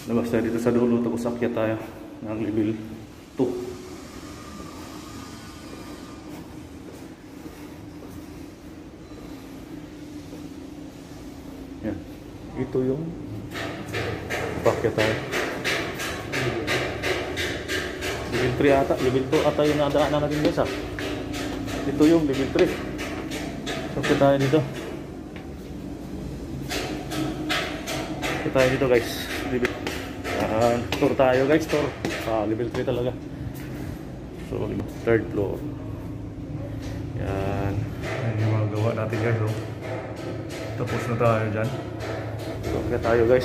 Labas tayo dito sa dulo, tapos akyat tayo ng level 2. Yan. Ito yung akyat tayo. Level 3 ata, level 2 ata yung nadaanan natin guys ha. Ito yung level 3. So akyat tayo dito. Akyat tayo dito guys. Level tour tayo guys, tour level 3 talaga. So 3rd floor. Yan. Yan yung mga gawa natin guys oh. Tapos na tayo dyan. So kaya tayo guys.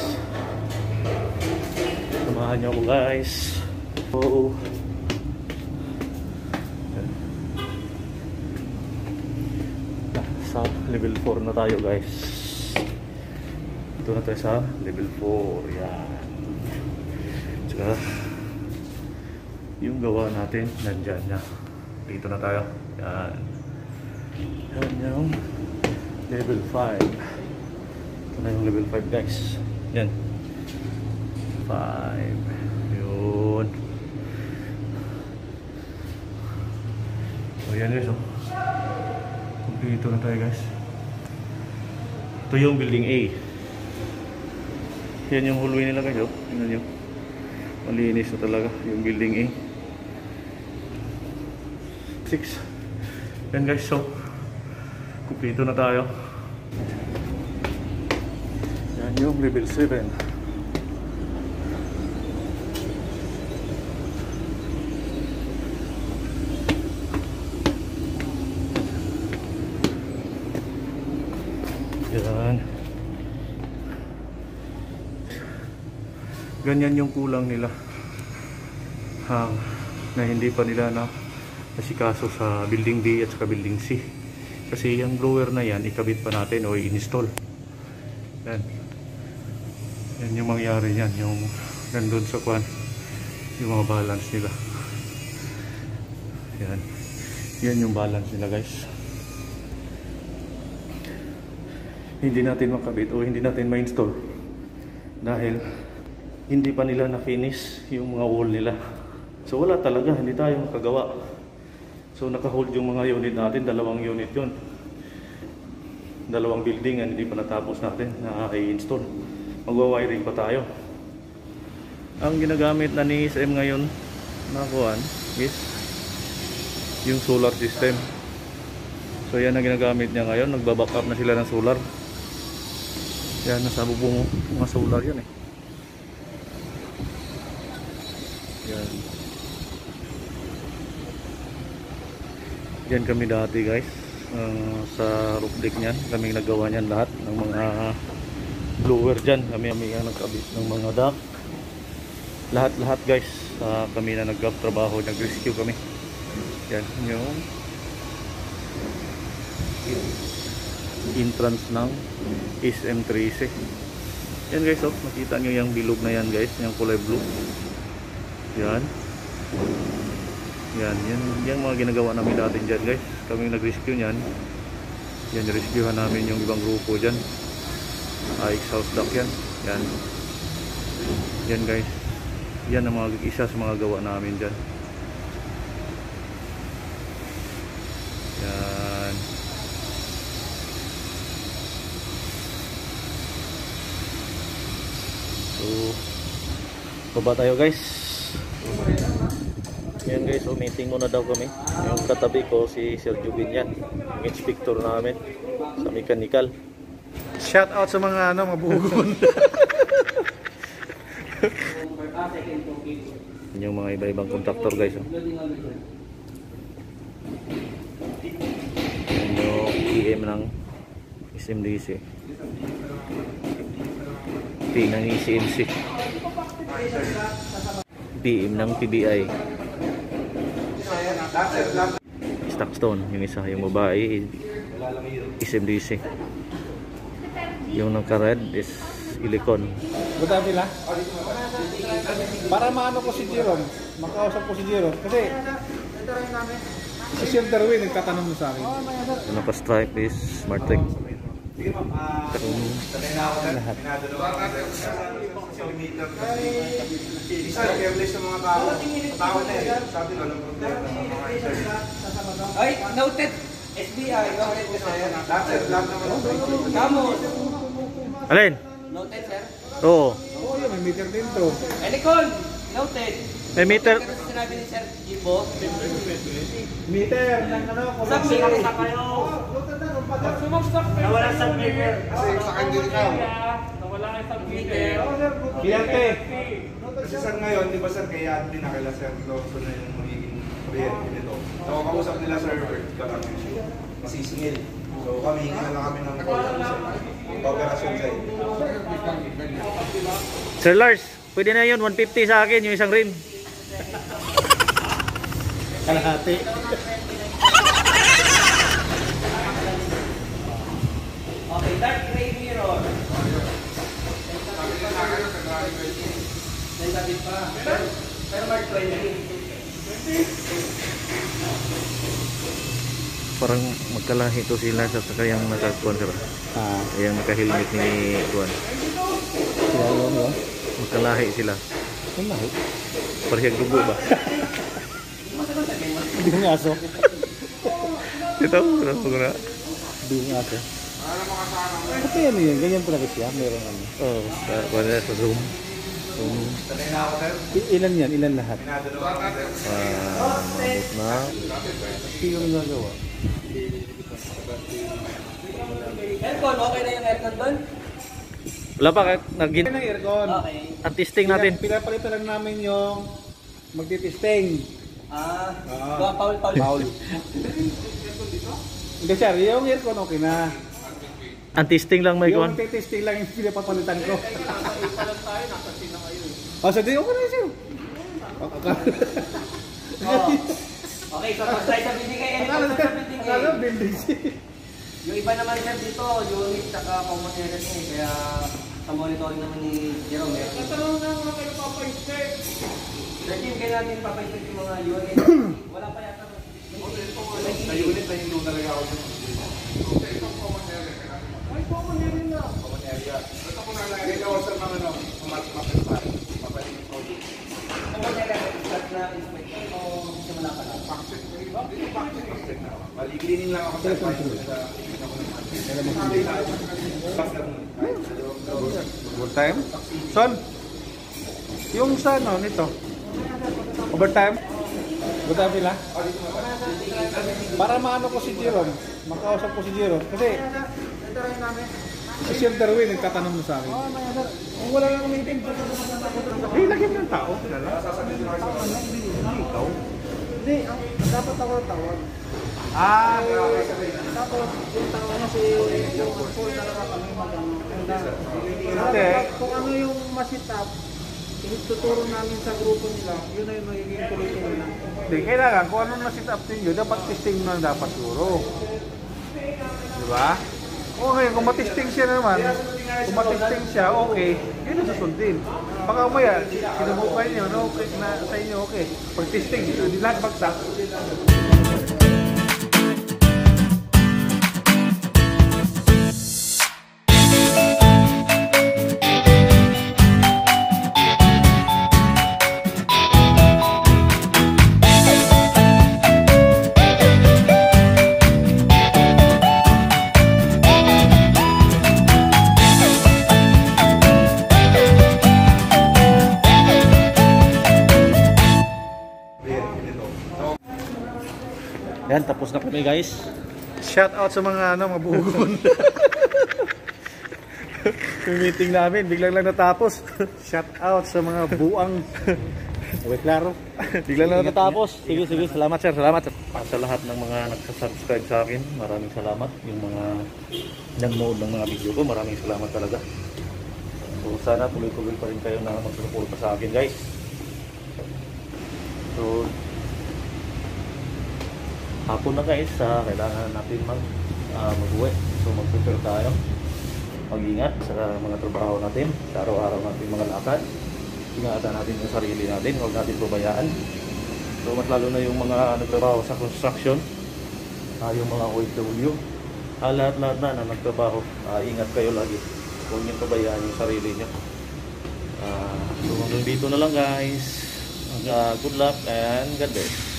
Samahan nyo ako guys. So yan. Sa level 4 na tayo guys. Ito na tayo sa level 4. Yan. Tsaka yung gawa natin nandyan na. Dito na tayo. Yan. Yan yung level 5. Ito na yung level 5 guys. Yan. 5. Yun. So yan guys oh. Dito na tayo guys. Ito yung building A. Yan yung hallway nila guys oh. Tingnan nyo. Malinis na talaga yung building A. 6. Yan guys, so kumpleto na tayo. Yan yung level 7. Yan. Ganyan yung kulang nila na hindi pa nila nasikaso sa building B at saka building C. Kasi yung blower na yan, ikabit pa natin o i-install. Yan. Yan yung mangyari yan. Yung nandun sa kwan, yung mga balance nila. Yan. Yan yung balance nila guys. Hindi natin makabit o hindi natin ma-install dahil hindi pa nila na-finish yung mga wall nila. So wala talaga, hindi tayo makagawa. So naka-hold yung mga unit natin, 2 unit yun. 2 building and hindi pa natapos natin na i-install. Magwa-wiring pa tayo. Ang ginagamit na ni SM ngayon na kuwan is yung solar system. So yan ang ginagamit niya ngayon, nagba-back up na sila ng solar. Yan, nasa bubong mga solar yan eh. Yan. Yan kami dati guys. Sa roof deck niyan, kami nagawa niyan lahat ng mga blower dyan. Kami ang nagkabit ng mga duct. Lahat guys. Kami na nagtrabaho, nag-rescue kami. Yan yung entrance ng SM13. Yan guys oh, makita nyo yung bilog na yan guys, yung kulay blue. Yan. Yan mga ginagawa namin natin dyan guys. Kami nag-rescue nyan. Yan, rescuehan namin yung ibang grupo dyan. Exhaust duct yan. Yan guys. Yan ang mga isa sa mga gawa namin dyan. Yan. So baba tayo guys. Yan guys, meeting muna daw kami. Yung katabi ko si Sir Jubin yan, yung inspector namin sa mechanical. Shout out sa mga mabugon. Yung mga iba-ibang contractor guys oh. Yan yung PM ng SMDC, P ng ECMC, PM ng PBI, Stockstone yung isa, yung babae SMDC, yung naka-red is Ilicon. Buta pila? Para maano ko si Jerome, makausap ko si Jerome kasi si Sir Darwin nagtatanong mo sa akin. Yung naka-stripe is Smartec. Sige ma'am, sanay na ako sir. Pinadalawa ako sir. Sa meter kasi isa, careless sa mga tao. Tao na eh. Sabi ko, walang problema sa mga sir. Ay, noted. SBI, noted ko sir. Lahat sir, lahat naman. Kamo. Alin? Noted sir. Oo. Oo, yun, may meter din to. Elikon, noted. May meter. Kasi sinabi ni Sir Jibo. Meter ng ano, Sabi commercial. sa kayo. Nawala sa meter. Kasi sa akin din ikaw. Nawala sa meter. Kliyente. Kasi sir ngayon, di ba sir, kaya admin na kaila sir Lawson na yung magiging kuryente nito. So, kausap nila sir, kami masisingil. So, kami, hingi na lang kami ng operasyon sa inyo. Sir Lars, pwede na yun. 150 sa akin, yung isang rim. Kalahati. Okay, dark gray mirror. Nagsabi pa. Pero Mark 20. Parang magkalahi to sila sa kayang nakakuan sir. Yung naka-helmet ni Tuan. Sila yun, yun. Magkalahi sila. Yung lahat. Parehang dugo ba? Hindi yung aso. Ito, ano na? Hindi yung aso. Ito yan yun, ganyan talaga siya. Meron ano. Oo, kuan na sa Zoom. Sanay na ako sir. Ilan yan? Ilan lahat? Pinadalawa ako sir. Mabot na. Hindi yung nagawa. Aircon, okay na yung aircon doon? Wala pa, nagin. Yan ang aircon. Okay. Ang testing natin. Pinapalitan lang namin yung magtitesting. Paul. Paul. Hindi sir, yung aircon okay na. Ang testing lang may Yung kuan. magtitesting lang yung pinapapalitan ko. Oh, so di okay na sir. Okay, so basta sa binigay. Akala Sa binigay. akala building siya. Yung iba naman sir dito, unit saka common area niya eh. Kaya sa monitoring naman ni Jerome. Natanong na mga kayo papainstep. Dati yung kaya natin papainstep yung mga unit. Wala pa yata. Sa unit na hindi talaga ako sir. Ay, common area na. Common area. Ito ko na lang. Ikaw sir mga ano, mapalit pa. Papalit ko. Common area start na inspection o simula pa lang? Maligilinin lang ako sir. Overtime? Son? Yung sa ano nito? Overtime? Overtime sila? Para maano ko si Jerome, makausap ko si Jerome. Kasi si Sir Darwin nagtatanong mo sa akin. Kung wala lang meeting, lagyan ng tao. Hindi ikaw. Hindi, dapat ako tawag. Tapos, yung tawag niya si yung full talaga kami mag-ano. Hindi. Kung ano yung ma-sit up, tuturo namin sa grupo nila, yun na yung magiging tuloy-tuloy na. Hindi, kailangan kung ano na sit up ninyo, dapat testing na dapat siguro. Diba? Okay, kung matesting siya naman, kung matesting siya, okay, yun ang susundin. Baka umaya, sinubukan nyo, no, okay, na sa inyo, okay. Pag testing, hindi lahat bagsak. Yan, tapos na kami guys. Shout out sa mga ano, mabugon. Yung meeting namin, biglang lang natapos. Shout out sa mga buang. Okay, klaro. Bigla na natapos. Sige, salamat sir, salamat. Sa lahat ng mga nagsa-subscribe sa akin, maraming salamat. Yung mga nanonood ng mga video ko, maraming salamat talaga. So sana tuloy-tuloy pa rin kayo na magsuporta sa akin guys. So hapon na guys, kailangan natin mag-uwi. So mag-prepare tayo. Mag-ingat sa mga trabaho natin, sa araw-araw natin mga lakad. Ingatan natin yung sarili natin, huwag natin pabayaan. So mas lalo na yung mga nagtrabaho sa construction, yung mga OFW, lahat-lahat na nagtrabaho, ingat kayo lagi. Huwag niyo pabayaan yung sarili niyo. So hanggang dito na lang guys. Good luck and God bless.